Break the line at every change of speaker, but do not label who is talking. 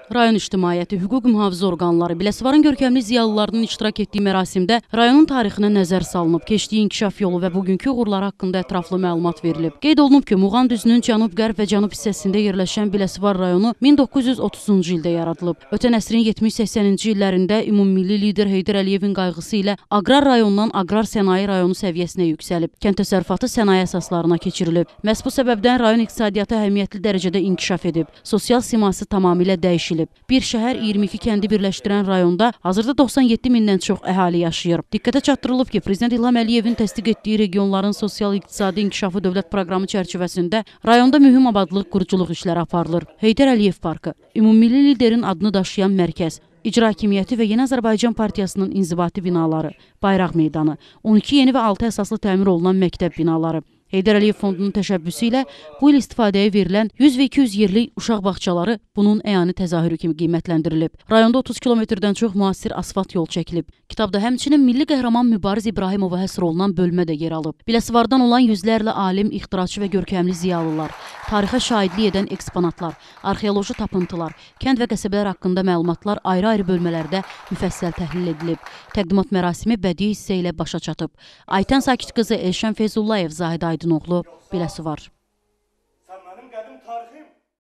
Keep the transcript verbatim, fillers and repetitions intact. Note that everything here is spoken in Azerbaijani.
Rayon ictimaiyyəti, hüquq mühafizə orqanları, Biləsuvarın görkəmli ziyalılarının iştirak etdiyi mərasimdə rayonun tarixinə nəzər salınıb, keçdiyi inkişaf yolu və bugünkü uğurları haqqında ətraflı məlumat verilib. Qeyd olunub ki, Muğan düzünün cənub-qərb və cənub hissəsində yerləşən Biləsuvar rayonu min doqquz yüz otuzuncu ildə yaradılıb. Ötən əsrin yetmiş-səksəninci illərində ümummilli lider Heydər Əliyevin qayğısı ilə aqrar rayondan aqrar sənaye rayonu səviyyəsinə yüksəlib. Kənd təsərrüfatı sənaye əsaslarına keçirilib. Məhz bu səbəbdən rayon iqtisadiyyatı əhəmiyyətli dərəcədə inkişaf edib. Sosial siması tamamilə dəyişilib. Bir şəhər iyirmi iki kəndi birləşdirən rayonda hazırda doxsan yeddi mindən çox əhali yaşayır. Diqqətə çatdırılıb ki, Prezident İlham Əliyevin təsdiq etdiyi regionların sosial-iqtisadi inkişafı dövlət proqramı çərçivəsində rayonda mühüm abadlıq quruculuq işləri aparılır. Heydər Əliyev parkı, ümummilli liderin adını daşıyan mərkəz, İcra Hakimiyyəti və Yeni Azərbaycan Partiyasının inzibati binaları, Bayraq meydanı, on iki yeni və altı əsaslı təmir olunan məktəb binaları. Heydər Əliyev fondunun təşəbbüsü ilə bu il istifadəyə verilən yüz və iki yüz yerlik uşaq bağçaları bunun əyani təzahürü kimi qiymətləndirilib. Rayonda otuz kilometrdən çox müasir asfalt yol çəkilib. Kitabda həmçinin milli qəhrəman Mübariz İbrahimova həsr olunan bölmə də yer alıb. Biləsuvardan olan yüzlərlə alim, ixtiraçı və görkəmli ziyalılar, tarixə şahidlik edən eksponatlar, arxeoloji tapıntılar, kənd və qəsəbələr haqqında məlumatlar ayrı-ayrı bölmələrdə müfəssəl təhlil edilib. Təqdimat mərasimi bədii hissə ilə başa çatıb. Aytən Sakit qızı Elşən Feyzullayev, Zahid Aydınoğlu, Biləsuvar.